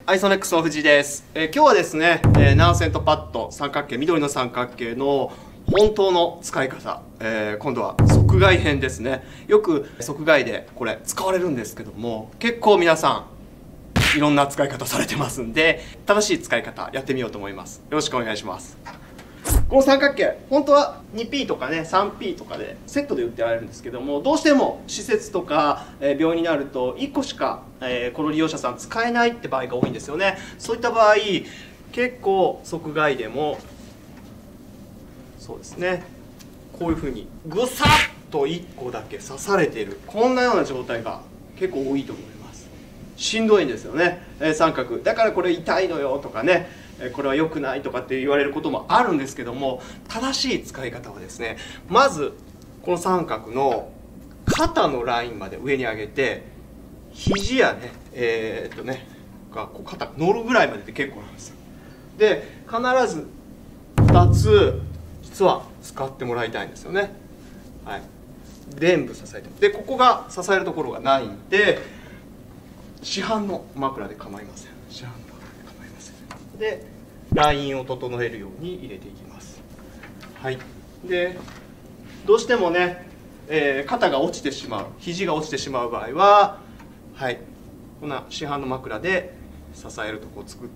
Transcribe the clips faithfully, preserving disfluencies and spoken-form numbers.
アイソネックスの藤井です。えー、今日はですね、えー、ナーセントパッド三角形、緑の三角形の本当の使い方、えー、今度は側外編ですね。よく側外でこれ使われるんですけども、結構皆さんいろんな使い方されてますんで、正しい使い方やってみようと思います。よろしくお願いします。この三角形、本当は にピー とかね スリーピー とかでセットで売ってられるんですけども、どうしても施設とか病院になるといっこしかこの利用者さん使えないって場合が多いんですよね。そういった場合結構側外でもそうですね、こういうふうにぐさっといっこだけ刺されている、こんなような状態が結構多いと思います。しんどいんですよね、三角だからこれ痛いのよとかね、これは良くないとかって言われることもあるんですけども、正しい使い方はですね、まずこの三角の肩のラインまで上に上げて、肘やねえー、っとねがこう肩乗るぐらいまでで結構なんですよ。で必ずふたつ実は使ってもらいたいんですよね。はい、全部支えて、でここが支えるところがないんで、市販の枕で構いません。市販の枕で構いません。でラインを整えるように入れていきます。はい、でどうしてもね、えー、肩が落ちてしまう、肘が落ちてしまう場合は、はい、こんな市販の枕で支えるとこを作って、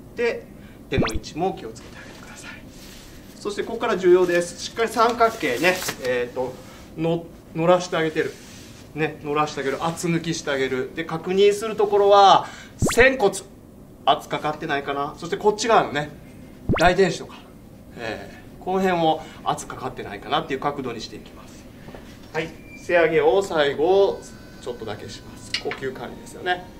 手の位置も気をつけてあげてください。そしてここから重要です。しっかり三角形ね、えー、との乗らしてあげてる、ね、乗らしてあげる、圧抜きしてあげる。で確認するところは仙骨、圧かかってないかな。そしてこっち側のね大天使とか、えー、この辺を圧かかってないかなっていう角度にしていきます。はい、背上げを最後ちょっとだけします。呼吸管理ですよね。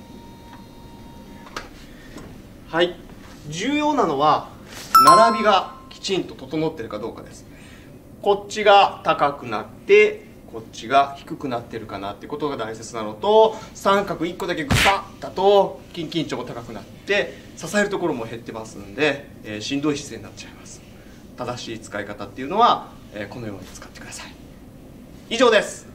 はい、重要なのは並びがきちんと整っているかどうかです。こっちが高くなってこっちが低くなってるかなっていうことが大切なのと、三角いっこだけグサッだと筋緊張も高くなって支えるところも減ってますんで、えー、しんどい姿勢になっちゃいます。正しい使い方っていうのは、えー、このように使ってください。以上です。